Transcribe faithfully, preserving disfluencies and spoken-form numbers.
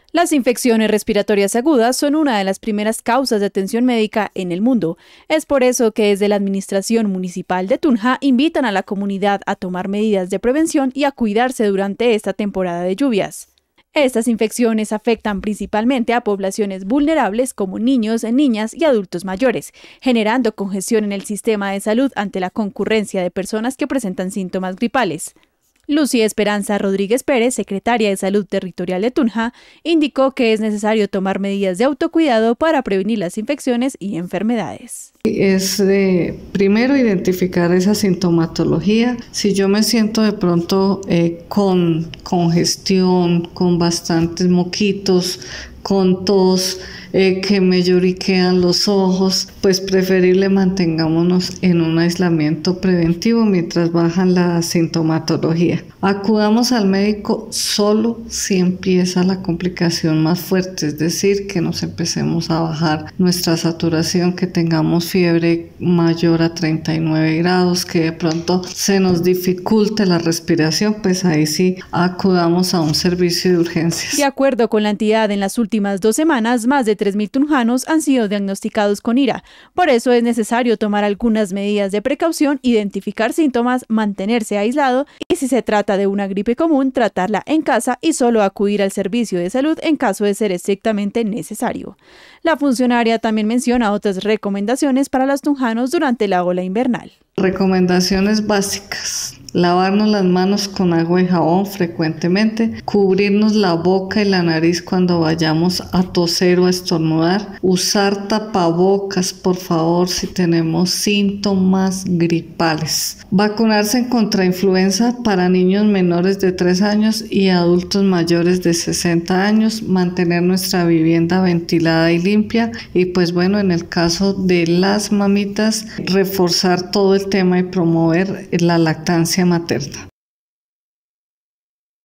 Las infecciones respiratorias agudas son una de las primeras causas de atención médica en el mundo. Es por eso que desde la Administración Municipal de Tunja invitan a la comunidad a tomar medidas de prevención y a cuidarse durante esta temporada de lluvias. Estas infecciones afectan principalmente a poblaciones vulnerables como niños, niñas y adultos mayores, generando congestión en el sistema de salud ante la concurrencia de personas que presentan síntomas gripales. Lucy Esperanza Rodríguez Pérez, secretaria de Salud Territorial de Tunja, indicó que es necesario tomar medidas de autocuidado para prevenir las infecciones y enfermedades. Es eh, primero identificar esa sintomatología. Si yo me siento de pronto eh, con congestión, con bastantes moquitos, con tos, eh, que me lloriquean los ojos, pues preferible mantengámonos en un aislamiento preventivo mientras bajan la sintomatología. Acudamos al médico solo si empieza la complicación más fuerte, es decir, que nos empecemos a bajar nuestra saturación, que tengamos fiebre mayor a treinta y nueve grados, que de pronto se nos dificulte la respiración, pues ahí sí acudamos a un servicio de urgencias. De acuerdo con la entidad, en las últimas dos semanas, más de tres mil tunjanos han sido diagnosticados con ira. Por eso es necesario tomar algunas medidas de precaución, identificar síntomas, mantenerse aislado y, si se trata de una gripe común, tratarla en casa y solo acudir al servicio de salud en caso de ser estrictamente necesario. La funcionaria también menciona otras recomendaciones para los tunjanos durante la ola invernal. Recomendaciones básicas: lavarnos las manos con agua y jabón frecuentemente, cubrirnos la boca y la nariz cuando vayamos a toser o a estornudar, usar tapabocas, por favor, si tenemos síntomas gripales, vacunarse contra influenza para niños menores de tres años y adultos mayores de sesenta años, mantener nuestra vivienda ventilada y limpia y, pues bueno, en el caso de las mamitas, reforzar todo el tema y promover la lactancia materna.